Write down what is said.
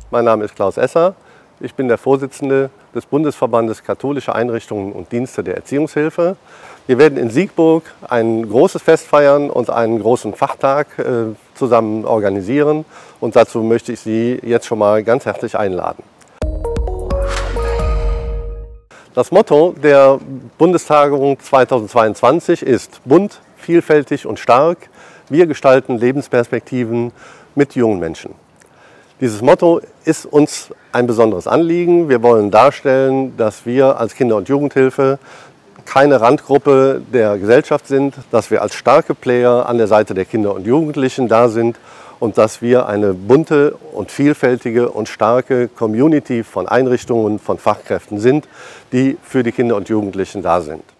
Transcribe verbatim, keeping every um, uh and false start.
Mein Name ist Klaus Esser. Ich bin der Vorsitzende des Bundesverbandes Katholische Einrichtungen und Dienste der Erziehungshilfe. Wir werden in Siegburg ein großes Fest feiern und einen großen Fachtag äh, zusammen organisieren. Und dazu möchte ich Sie jetzt schon mal ganz herzlich einladen. Das Motto der Bundestagung zweitausendzweiundzwanzig ist bunt, vielfältig und stark. Wir gestalten Lebensperspektiven mit jungen Menschen. Dieses Motto ist uns ein besonderes Anliegen. Wir wollen darstellen, dass wir als Kinder- und Jugendhilfe keine Randgruppe der Gesellschaft sind, dass wir als starke Player an der Seite der Kinder und Jugendlichen da sind und dass wir eine bunte und vielfältige und starke Community von Einrichtungen, von Fachkräften sind, die für die Kinder und Jugendlichen da sind.